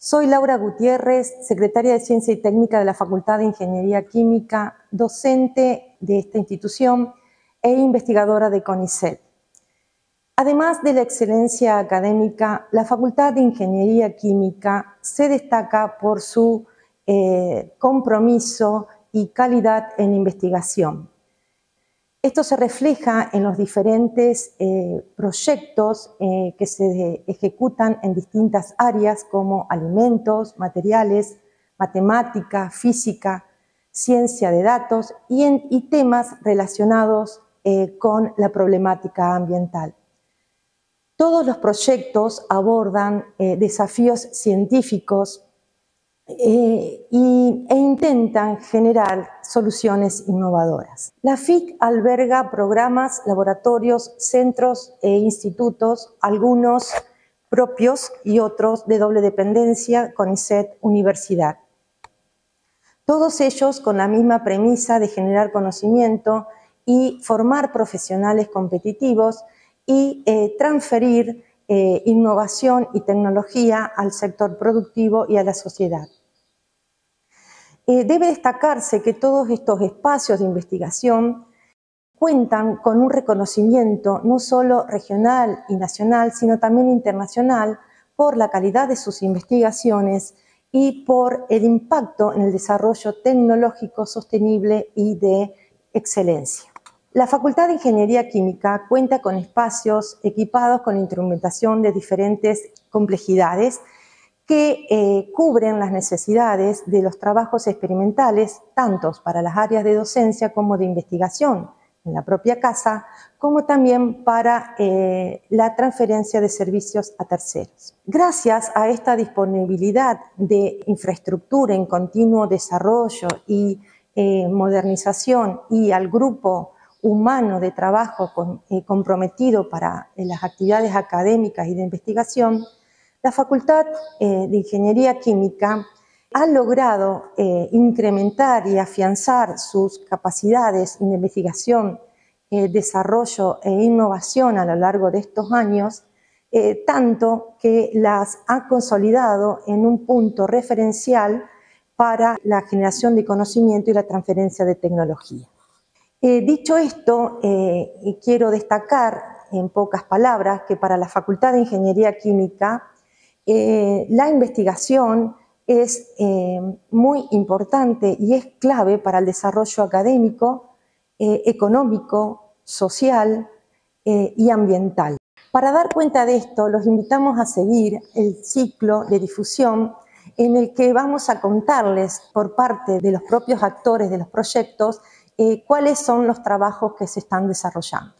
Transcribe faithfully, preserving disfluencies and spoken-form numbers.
Soy Laura Gutiérrez, secretaria de Ciencia y Técnica de la Facultad de Ingeniería Química, docente de esta institución e investigadora de CONICET. Además de la excelencia académica, la Facultad de Ingeniería Química se destaca por su eh, compromiso y calidad en investigación. Esto se refleja en los diferentes eh, proyectos eh, que se ejecutan en distintas áreas como alimentos, materiales, matemática, física, ciencia de datos y, en, y temas relacionados eh, con la problemática ambiental. Todos los proyectos abordan eh, desafíos científicos eh, y, e intentan generar soluciones innovadoras. La F I C alberga programas, laboratorios, centros e institutos, algunos propios y otros de doble dependencia, CONICET, universidad. Todos ellos con la misma premisa de generar conocimiento y formar profesionales competitivos y eh, transferir eh, innovación y tecnología al sector productivo y a la sociedad. Eh, debe destacarse que todos estos espacios de investigación cuentan con un reconocimiento no solo regional y nacional, sino también internacional por la calidad de sus investigaciones y por el impacto en el desarrollo tecnológico sostenible y de excelencia. La Facultad de Ingeniería Química cuenta con espacios equipados con instrumentación de diferentes complejidades que eh, cubren las necesidades de los trabajos experimentales, tanto para las áreas de docencia como de investigación en la propia casa, como también para eh, la transferencia de servicios a terceros. Gracias a esta disponibilidad de infraestructura en continuo desarrollo y eh, modernización y al grupo humano de trabajo con, eh, comprometido para eh, las actividades académicas y de investigación, la Facultad eh, de Ingeniería Química ha logrado eh, incrementar y afianzar sus capacidades de investigación, eh, desarrollo e innovación a lo largo de estos años, eh, tanto que las ha consolidado en un punto referencial para la generación de conocimiento y la transferencia de tecnología. Eh, dicho esto, eh, quiero destacar en pocas palabras que para la Facultad de Ingeniería Química eh, la investigación es eh, muy importante y es clave para el desarrollo académico, eh, económico, social eh, y ambiental. Para dar cuenta de esto, los invitamos a seguir el ciclo de difusión en el que vamos a contarles por parte de los propios actores de los proyectos Eh, cuáles son los trabajos que se están desarrollando.